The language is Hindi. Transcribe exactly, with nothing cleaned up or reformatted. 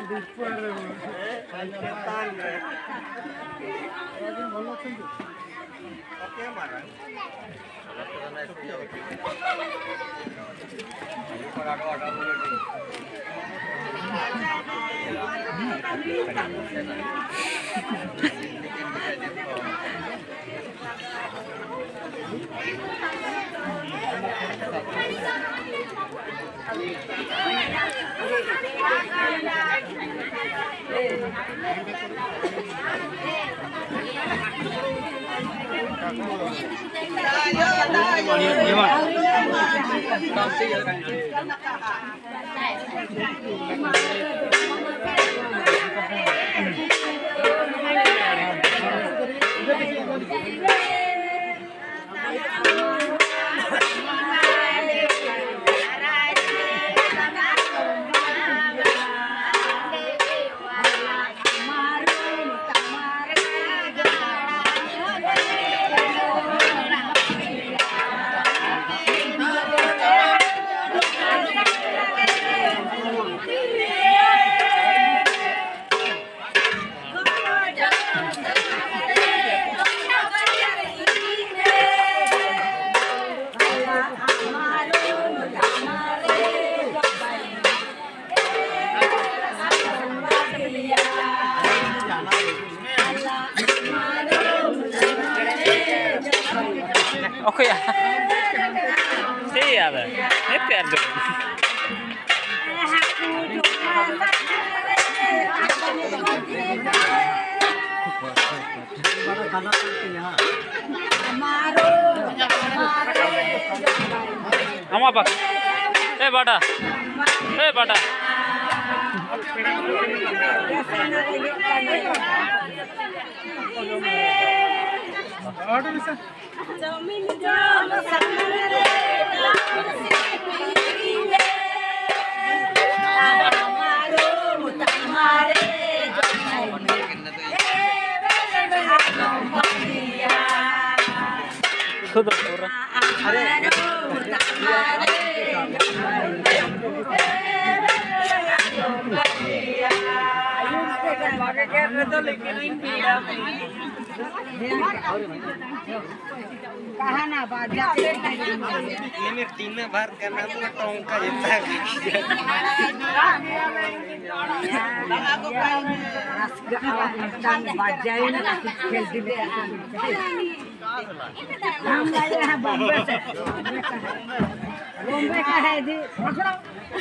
Oke ya. Iya, Bang. Itu ya, Bang. Nama apa? Eh, Bada. Eh, Bada. Order bisa. Sudah orang. कहना बाजा ini tina bar karena tuh tongka jeta dan bajain खेल दिले हम आए हैं बॉम्बे से बॉम्बे का है जी